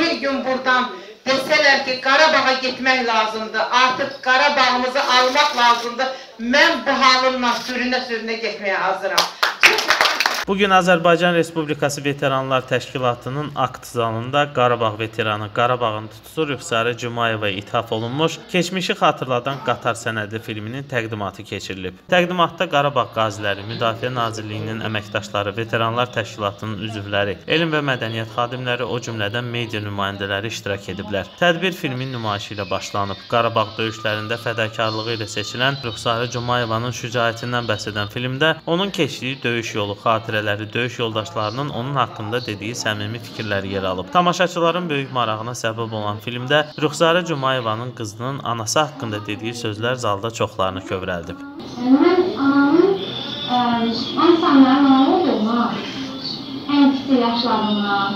bir gün buradan deseler ki Qarabağa gitmek lazımdır, artık Qarabağımızı almak lazımdır, mən bu halımla sürünə getmeye hazıram. Bugün Azərbaycan Respublikası Veteranlar Təşkilatının akt zalında Qarabağ veteranı Qarabağın tutusu Rüxsarə Cumayevaya ithaf olunmuş Keçmişi xatırladan Qatar sənədi filminin təqdimatı keçirilib. Təqdimatda Qarabağ qaziləri, Müdafiə Nazirliyinin əməkdaşları, Veteranlar Təşkilatının üzvləri, elm və mədəniyyət xadimləri, o cümlədən media nümayəndələri iştirak ediblər. Tədbir filmin nümayişi ilə başlanıb. Qarabağ döyüşlərində fədakarlığı ilə seçilən Rüxsarə Cumayevanın şücaətindən bəhs edən filmdə onun keçdiyi döyüş yolu xatirələri, döyüş yoldaşlarının onun haqqında dediyi səmimi fikirləri yer alıb. Tamaşaçıların böyük marağına səbəb olan filmdə Rüxsarə Cumayevanın qızının anası haqqında dediyi sözlər zalda çoxlarını kövrəldib. Mən anamın insanların ana olduğuna, ən kiçik yaşlarına,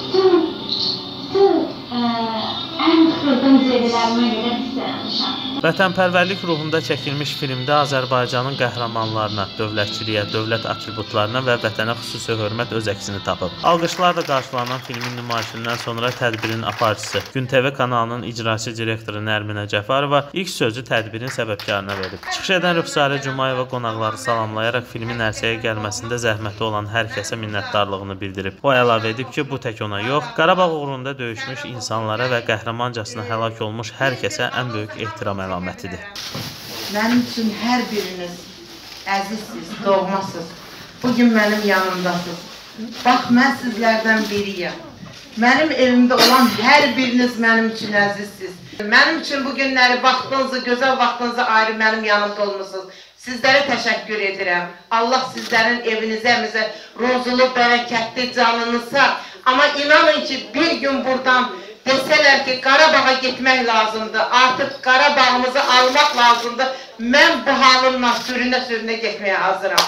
bütün ən xırda mücadilərimə görə hissələnmişəm. Vətənpərvərlik ruhunda çəkilmiş filmdə Azərbaycanın qəhrəmanlarına, dövlətçiliyə, dövlət atributlarına və vətənə xüsusi hörmət öz əksini tapıb. Alqışlarla qarşılanan filmin nümayişindən sonra tədbirin aparıcısı, Gün TV kanalının icraçı direktoru Nərminə Cəfarova ilk sözü tədbirin səbəbkarına verib. Çıxış edən Rüxsarə Cumayeva qonaqları salamlayaraq filmin ərsəyə gəlməsində zəhməti olan hər kəsə minnətdarlığını bildirib. O əlavə edib ki, bu tək ona yox, Qarabağ uğrunda döyüşmüş insanlara və qəhrəmancasına həlak olmuş hər kəsə ən böyük ehtiram əlamətidir. Mənim üçün hər biriniz əzizsiz, doğmasız. Bugün mənim yanımdasınız. Bax, mən sizlərdən biriyəm. Mənim evimdə olan hər biriniz mənim üçün əzizsiz. Mənim üçün bu günləri vaxtınızı, gözəl vaxtınızı ayrı mənim yanımda olmuşsunuz. Sizlərə təşəkkür edirəm. Allah sizlərin evinizə, rozulu, bərəkətli canınıza. Amma inanın ki, bir gün buradan deseler ki Qarabağa gitmek lazımdır, artık Qarabağımızı almak lazımdır, mən bu halımla sürünə getmeye hazıram.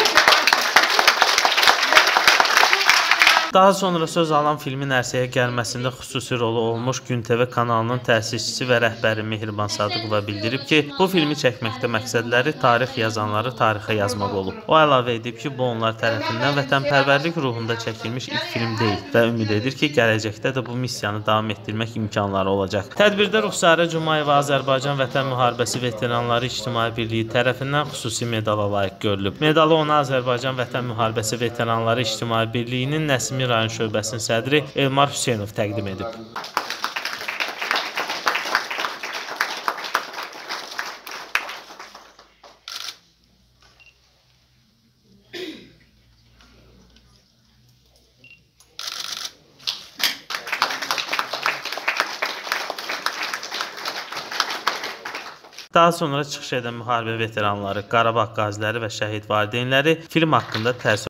Daha sonra söz alan filmin ərsəyə gəlməsində xüsusi rolu olmuş Gün TV kanalının təsisçisi və rəhbəri Mehriban Sadıqova bildirib ki, bu filmi çəkməkdə məqsədləri tarix yazanları tarixə yazmaq olub. O əlavə edib ki, bu onlar tərəfindən vətənpərvərlik ruhunda çəkilmiş ilk film deyil və ümid edir ki, gələcəkdə də bu missiyanı davam etdirmək imkanları olacaq. Tədbirdə Rüxsarə Cumayeva Azərbaycan Vətən Müharibəsi Veteranları İctimai Birliyi tərəfindən xüsusi medala layiq görülüb. Medalı ona Azərbaycan Vətən Müharibəsi Veteranları İctimai Birliyinin Nəsimi rayon şöbəsinin sədri Elmar Hüseynov təqdim edib. Daha sonra çıxış edən müharibə veteranları, Qarabağ qaziləri və şəhid valideynləri film haqqında təəssürat